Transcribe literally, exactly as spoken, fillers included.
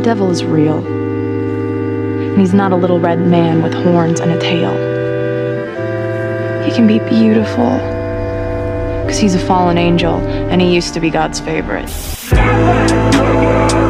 devil is real. And he's not a little red man with horns and a tail. He can be beautiful, because he's a fallen angel, and he used to be God's favorite.